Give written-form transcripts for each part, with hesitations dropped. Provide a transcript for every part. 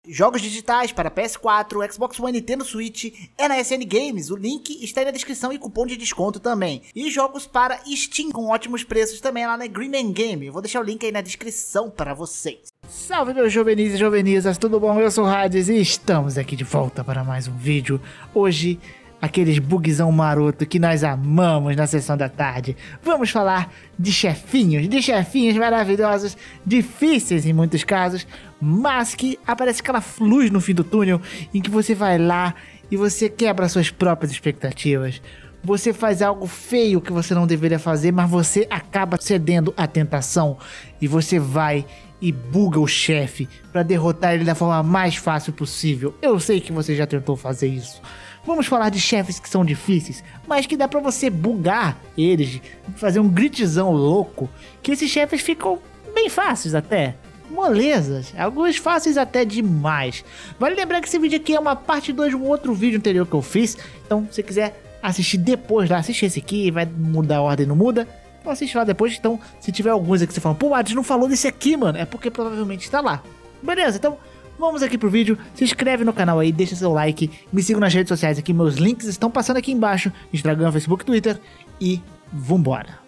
Jogos digitais para PS4, Xbox One e Nintendo Switch é na SN Games, o link está aí na descrição e cupom de desconto também. E jogos para Steam com ótimos preços também lá na Green Man Game, eu vou deixar o link aí na descrição para vocês. Salve meus jovenis e jovenisas, tudo bom? Eu sou o Hades e estamos aqui de volta para mais um vídeo. Hoje, aqueles bugzão maroto que nós amamos na sessão da tarde. Vamos falar de chefinhos maravilhosos, difíceis em muitos casos, mas que aparece aquela luz no fim do túnel em que você vai lá e você quebra suas próprias expectativas. Você faz algo feio que você não deveria fazer, mas você acaba cedendo à tentação e você vai e buga o chefe para derrotar ele da forma mais fácil possível. Eu sei que você já tentou fazer isso. Vamos falar de chefes que são difíceis, mas que dá pra você bugar eles, fazer um gritzão louco, que esses chefes ficam bem fáceis até, molezas, alguns fáceis até demais. Vale lembrar que esse vídeo aqui é uma parte 2 de um outro vídeo anterior que eu fiz, então se você quiser assistir depois lá, assiste esse aqui, vai mudar a ordem, não muda? Então assiste lá depois, então se tiver alguns aqui que você fala, pô, Hades não falou desse aqui, mano, é porque provavelmente está lá. Beleza, então vamos aqui pro vídeo, se inscreve no canal aí, deixa seu like, me sigam nas redes sociais aqui, meus links estão passando aqui embaixo, Instagram, Facebook, Twitter e vambora.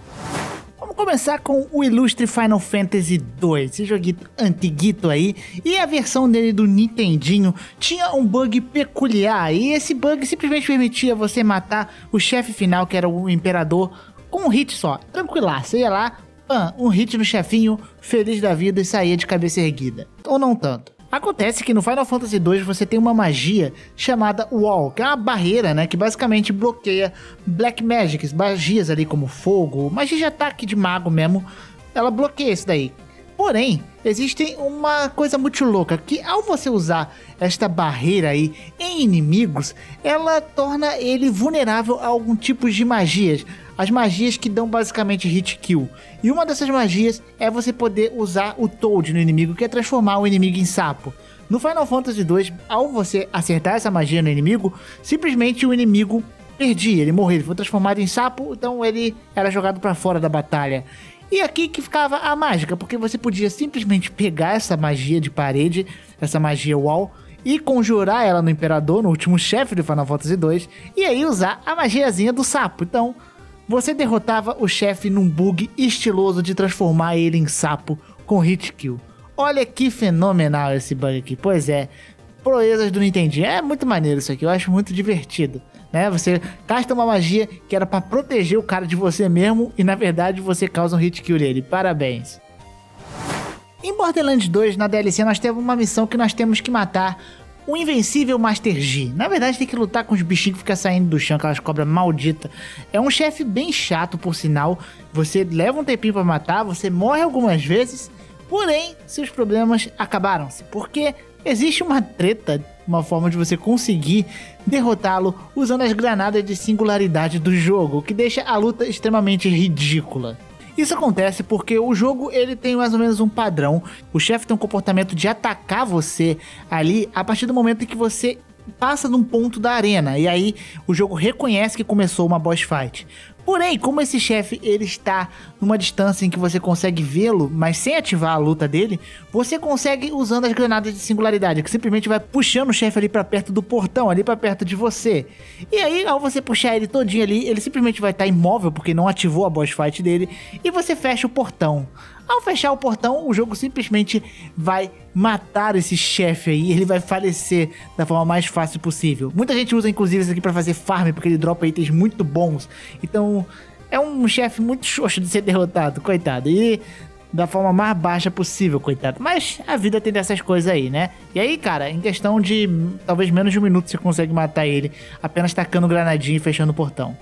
Vamos começar com o ilustre Final Fantasy 2, esse joguinho antiguito aí, e a versão dele do Nintendinho tinha um bug peculiar, e esse bug simplesmente permitia você matar o chefe final, que era o Imperador, com um hit só, tranquilaço, você ia lá, um hit no chefinho, feliz da vida e saía de cabeça erguida, ou não tanto. Acontece que no Final Fantasy 2 você tem uma magia chamada Wall, que é uma barreira, né, que basicamente bloqueia Black Magics, magias ali como fogo, magia de ataque de mago mesmo, ela bloqueia isso daí. Porém, existe uma coisa muito louca, que ao você usar esta barreira aí em inimigos, ela torna ele vulnerável a algum tipo de magias. As magias que dão basicamente hit kill. E uma dessas magias é você poder usar o Toad no inimigo, que é transformar o inimigo em sapo. No Final Fantasy 2, ao você acertar essa magia no inimigo, simplesmente o inimigo perdia, ele morreu, ele foi transformado em sapo, então ele era jogado para fora da batalha. E aqui que ficava a mágica, porque você podia simplesmente pegar essa magia de parede, essa magia wall, e conjurar ela no Imperador, no último chefe do Final Fantasy 2, e aí usar a magiazinha do sapo. Então, você derrotava o chefe num bug estiloso de transformar ele em sapo com hit kill. Olha que fenomenal esse bug aqui, pois é, proezas do Nintendinho, é muito maneiro isso aqui, eu acho muito divertido. Né? Você casta uma magia que era pra proteger o cara de você mesmo e na verdade você causa um hit kill nele. Parabéns. Em Borderlands 2, na DLC, nós temos uma missão que nós temos que matar o invencível Master G. Na verdade tem que lutar com os bichinhos que ficam saindo do chão, aquelas cobras malditas. É um chefe bem chato, por sinal. Você leva um tempinho pra matar, você morre algumas vezes, porém seus problemas acabaram-se, porque existe uma treta, uma forma de você conseguir derrotá-lo usando as granadas de singularidade do jogo, o que deixa a luta extremamente ridícula. Isso acontece porque o jogo ele tem mais ou menos um padrão, o chefe tem um comportamento de atacar você ali a partir do momento em que você passa num ponto da arena, e aí o jogo reconhece que começou uma boss fight. Porém, como esse chefe ele está numa distância em que você consegue vê-lo, mas sem ativar a luta dele, você consegue usando as granadas de singularidade, que simplesmente vai puxando o chefe ali pra perto do portão, ali pra perto de você. E aí, ao você puxar ele todinho ali, ele simplesmente vai estar imóvel, porque não ativou a boss fight dele, e você fecha o portão. Ao fechar o portão, o jogo simplesmente vai matar esse chefe aí, ele vai falecer da forma mais fácil possível. Muita gente usa inclusive isso aqui pra fazer farm, porque ele dropa itens muito bons. Então, é um chefe muito xoxo de ser derrotado, coitado. E da forma mais baixa possível, coitado. Mas a vida tem dessas coisas aí, né? E aí, cara, em questão de talvez menos de um minuto você consegue matar ele, apenas tacando granadinha e fechando o portão.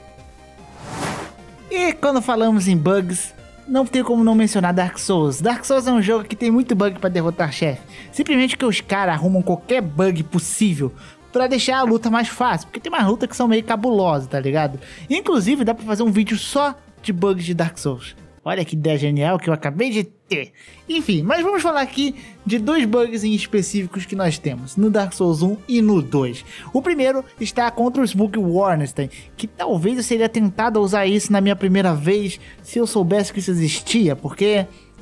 E quando falamos em bugs, não tem como não mencionar Dark Souls. Dark Souls é um jogo que tem muito bug pra derrotar chefe. Simplesmente que os caras arrumam qualquer bug possível pra deixar a luta mais fácil. Porque tem umas lutas que são meio cabulosas, tá ligado? Inclusive dá pra fazer um vídeo só de bugs de Dark Souls. Olha que ideia genial que eu acabei de ter. Enfim, mas vamos falar aqui de dois bugs em específicos que nós temos no Dark Souls 1 e no 2. O primeiro está contra o Smoke Warnestein, que talvez eu seria tentado a usar isso na minha primeira vez se eu soubesse que isso existia, porque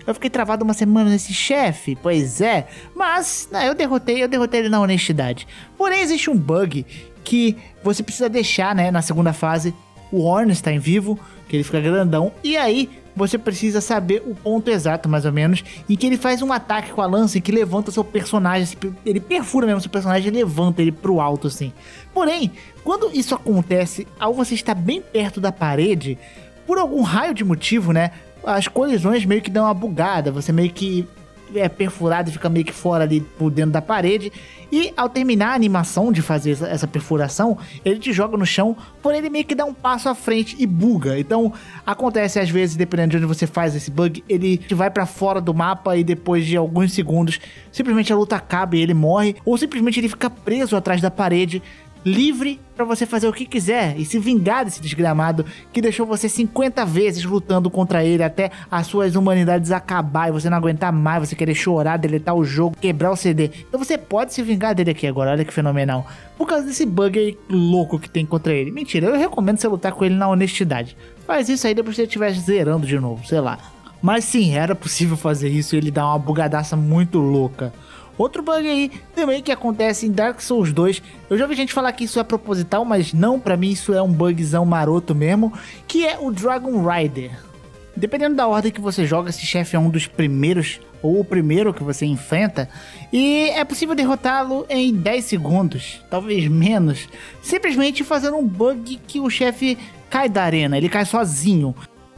eu fiquei travado uma semana nesse chefe, pois é. Mas, eu derrotei ele na honestidade. Porém, existe um bug que você precisa deixar, né, na segunda fase, o Ornstein vivo, que ele fica grandão, e aí você precisa saber o ponto exato, mais ou menos, em que ele faz um ataque com a lança e que levanta seu personagem, ele perfura mesmo seu personagem e levanta ele pro alto, assim. Porém, quando isso acontece, ao você estar bem perto da parede, por algum raio de motivo, né, as colisões meio que dão uma bugada, você meio que é perfurado e fica meio que fora ali por dentro da parede, e ao terminar a animação de fazer essa perfuração, ele te joga no chão, porém ele meio que dá um passo à frente e buga. Então acontece às vezes, dependendo de onde você faz esse bug, ele te vai pra fora do mapa e depois de alguns segundos simplesmente a luta acaba e ele morre, ou simplesmente ele fica preso atrás da parede, livre pra você fazer o que quiser e se vingar desse desgramado que deixou você 50 vezes lutando contra ele até as suas humanidades acabar e você não aguentar mais, você querer chorar, deletar o jogo, quebrar o CD. Então você pode se vingar dele aqui agora, olha que fenomenal. Por causa desse bug aí louco que tem contra ele. Mentira, eu recomendo você lutar com ele na honestidade. Faz isso aí depois que você estiver zerando de novo, sei lá. Mas sim, era possível fazer isso e ele dá uma bugadaça muito louca. Outro bug aí também que acontece em Dark Souls 2, eu já vi gente falar que isso é proposital, mas não, pra mim isso é um bugzão maroto mesmo, que é o Dragon Rider. Dependendo da ordem que você joga, esse chefe é um dos primeiros, ou o primeiro que você enfrenta, e é possível derrotá-lo em 10 segundos, talvez menos, simplesmente fazendo um bug que o chefe cai da arena, ele cai sozinho.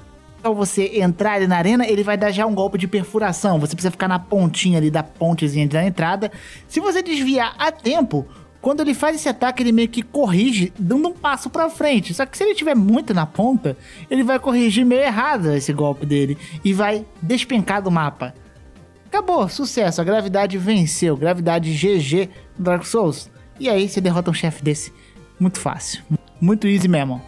Ao você entrar ali na arena, ele vai dar já um golpe de perfuração. Você precisa ficar na pontinha ali da pontezinha da entrada. Se você desviar a tempo, quando ele faz esse ataque, ele meio que corrige, dando um passo pra frente. Só que se ele estiver muito na ponta, ele vai corrigir meio errado esse golpe dele e vai despencar do mapa. Acabou, sucesso, a gravidade venceu. Gravidade GG do Dark Souls. E aí você derrota um chefe desse muito fácil, muito easy mesmo.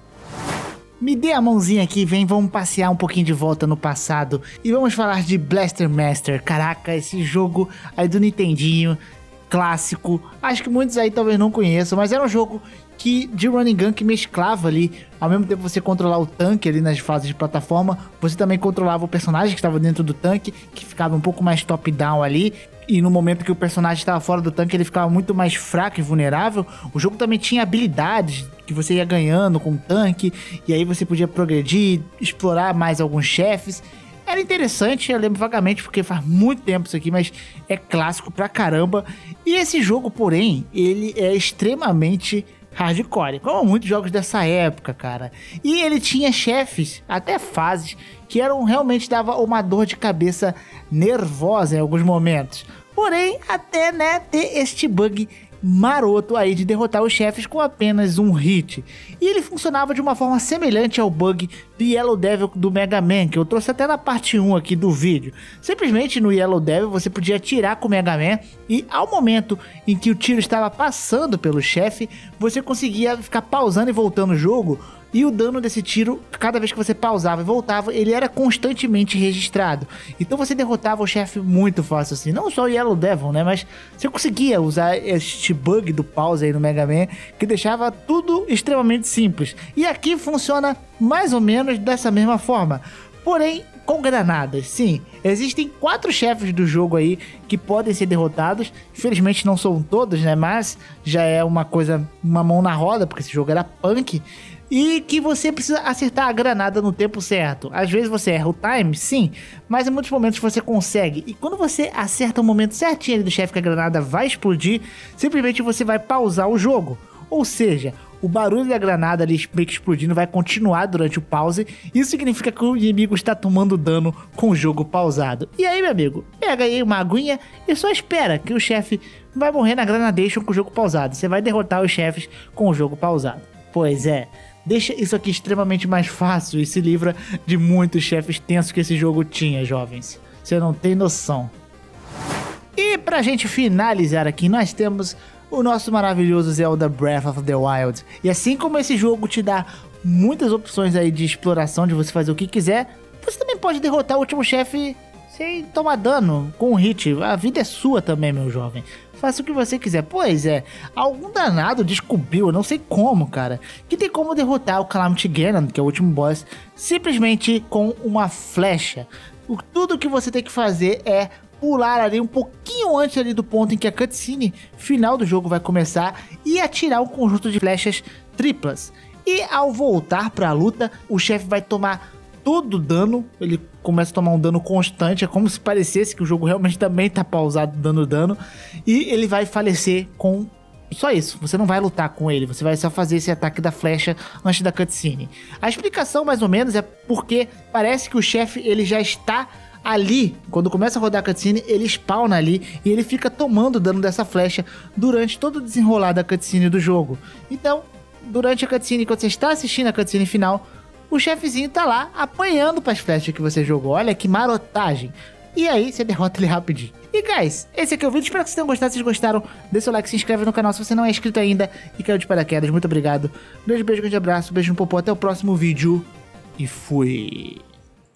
Me dê a mãozinha aqui, vamos passear um pouquinho de volta no passado e vamos falar de Blaster Master. Caraca, esse jogo aí do Nintendinho, clássico, acho que muitos aí talvez não conheçam, mas era um jogo de running gun que mesclava ali, ao mesmo tempo você controlar o tanque ali nas fases de plataforma, você também controlava o personagem que estava dentro do tanque, que ficava um pouco mais top-down ali, e no momento que o personagem estava fora do tanque ele ficava muito mais fraco e vulnerável. O jogo também tinha habilidades que você ia ganhando com o tanque, e aí você podia progredir, explorar mais alguns chefes. Era interessante, eu lembro vagamente porque faz muito tempo isso aqui, mas é clássico pra caramba. E esse jogo, porém, ele é extremamente hardcore, como muitos jogos dessa época, cara. E ele tinha chefes, até fases, que realmente dava uma dor de cabeça nervosa em alguns momentos. Porém, até, né, ter este bug maroto aí de derrotar os chefes com apenas um hit. E ele funcionava de uma forma semelhante ao bug do Yellow Devil do Mega Man, que eu trouxe até na parte 1 aqui do vídeo. Simplesmente no Yellow Devil você podia atirar com o Mega Man e ao momento em que o tiro estava passando pelo chefe, você conseguia ficar pausando e voltando o jogo. E o dano desse tiro, cada vez que você pausava e voltava, ele era constantemente registrado. Então você derrotava o chefe muito fácil assim. Não só o Yellow Devil, né? Mas você conseguia usar este bug do pause aí no Mega Man, que deixava tudo extremamente simples. E aqui funciona mais ou menos dessa mesma forma. Porém, com granadas, sim. Existem 4 chefes do jogo aí que podem ser derrotados. Infelizmente não são todos, né? Mas já é uma coisa, uma mão na roda, porque esse jogo era punk. E que você precisa acertar a granada no tempo certo. Às vezes você erra o time, sim, mas em muitos momentos você consegue. E quando você acerta o momento certinho ali do chefe que a granada vai explodir, simplesmente você vai pausar o jogo. Ou seja, o barulho da granada ali meio que explodindo vai continuar durante o pause. Isso significa que o inimigo está tomando dano com o jogo pausado. E aí, meu amigo, pega aí uma aguinha e só espera que o chefe vai morrer na Granadation com o jogo pausado. Você vai derrotar os chefes com o jogo pausado. Pois é. Deixa isso aqui extremamente mais fácil e se livra de muitos chefes tensos que esse jogo tinha, jovens. Você não tem noção. E pra gente finalizar aqui, nós temos o nosso maravilhoso Zelda Breath of the Wild. E assim como esse jogo te dá muitas opções aí de exploração, de você fazer o que quiser, você também pode derrotar o último chefe sem tomar dano com um hit. A vida é sua também, meu jovem. faça o que você quiser. Pois é, algum danado descobriu, eu não sei como, cara, que tem como derrotar o Calamity Ganon, que é o último boss, simplesmente com uma flecha. Tudo que você tem que fazer é pular ali um pouquinho antes ali do ponto em que a cutscene final do jogo vai começar e atirar um conjunto de flechas triplas. E ao voltar para a luta, o chefe vai tomar todo o dano, ele começa a tomar um dano constante, é como se parecesse que o jogo realmente também tá pausado dando dano, e ele vai falecer com só isso. Você não vai lutar com ele, você vai só fazer esse ataque da flecha antes da cutscene. A explicação mais ou menos é porque parece que o chefe ele já está ali, quando começa a rodar a cutscene, ele spawna ali e ele fica tomando dano dessa flecha durante todo o desenrolar da cutscene do jogo. Então, durante a cutscene, quando você está assistindo a cutscene final, o chefezinho tá lá apanhando para as flechas que você jogou. Olha que marotagem. E aí você derrota ele rapidinho. E guys, esse aqui é o vídeo, espero que vocês tenham gostado. Se vocês gostaram, deixa o like, se inscreve no canal se você não é inscrito ainda e caiu de paraquedas. Muito obrigado. Beijo, grande abraço, beijo no popô, até o próximo vídeo e fui.